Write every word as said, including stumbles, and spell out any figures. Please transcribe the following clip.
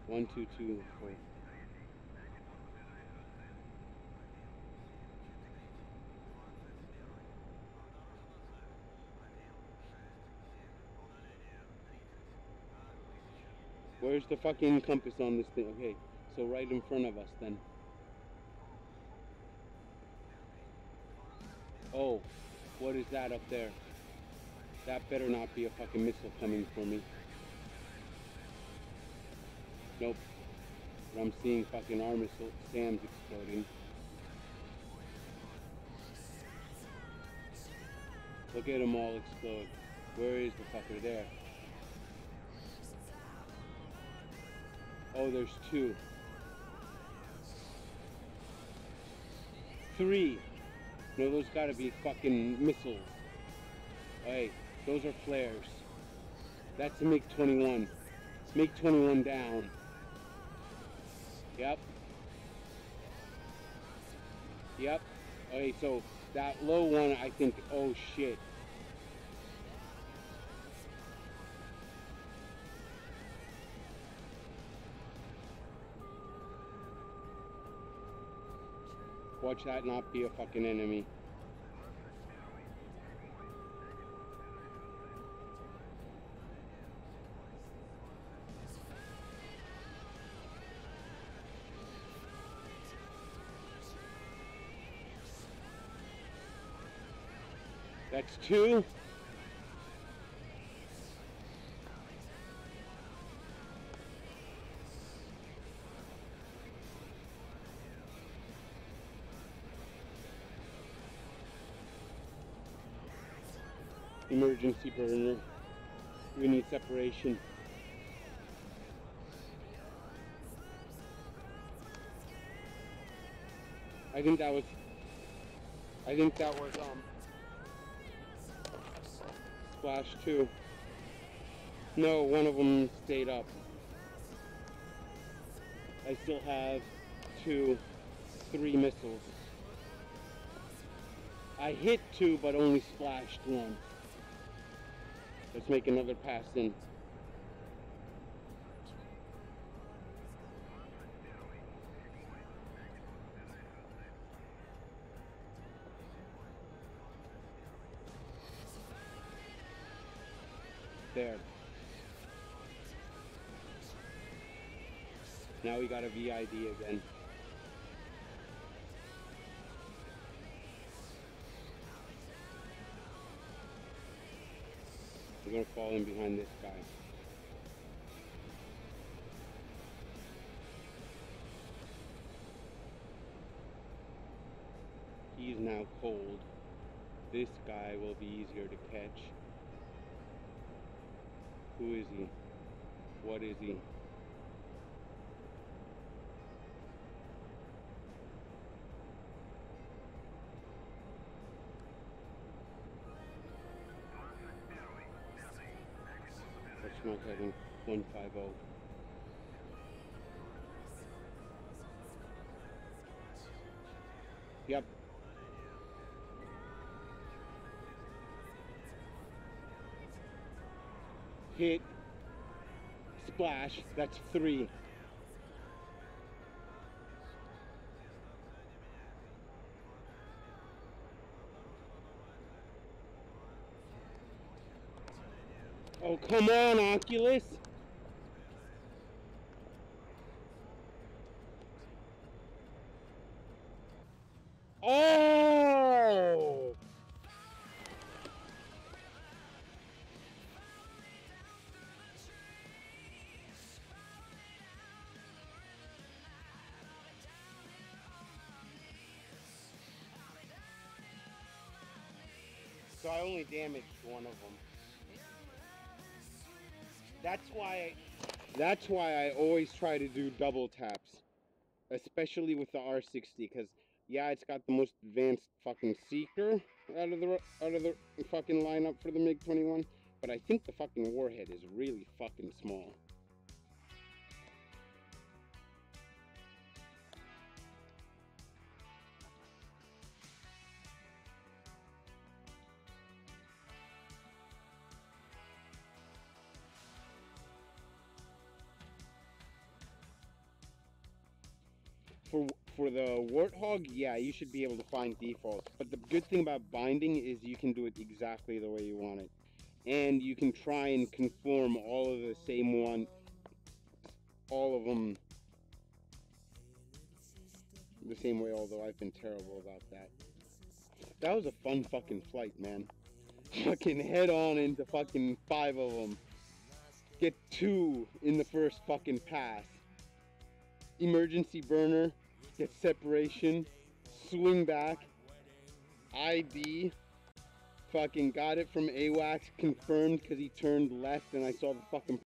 One, two, two, four. Where's the fucking compass on this thing? Okay, so right in front of us then. Oh, what is that up there? That better not be a fucking missile coming for me. Nope. But I'm seeing fucking R missile SAMs exploding. Look at them all explode. Where is the fucker? There. Oh, there's two. Three. No, those gotta be fucking missiles. Hey, those are flares. That's a mig twenty-one. mig twenty-one down. Yep. Yep. Okay, so that low one, I think, oh shit. Watch that not be a fucking enemy. That's two. Emergency burner. We need separation. I think that was, I think that was, um, splash two. No, one of them stayed up. I still have two, three missiles. I hit two, but only splashed one. Let's make another pass in. There. Now we got a V I D again. We're gonna fall in behind this guy. He's now cold. This guy will be easier to catch. Who is he? What is he? What's my heading? one five zero. Yep. Hit. Splash. That's three. Oh, come on, Oculus. Oh! So I only damaged one of them. That's why, that's why I always try to do double taps, especially with the R sixty, because yeah, it's got the most advanced fucking seeker out of the out of the fucking lineup for the mig twenty-one, but I think the fucking warhead is really fucking small. for for the Warthog, yeah, you should be able to find defaults. But the good thing about binding is you can do it exactly the way you want it. And you can try and conform all of the same one, all of them the same way, although I've been terrible about that. That was a fun fucking flight, man. Fucking head on into fucking five of them. Get two in the first fucking pass. Emergency burner, get separation, swing back, I D, fucking got it from AWACS, confirmed because he turned left and I saw the fucking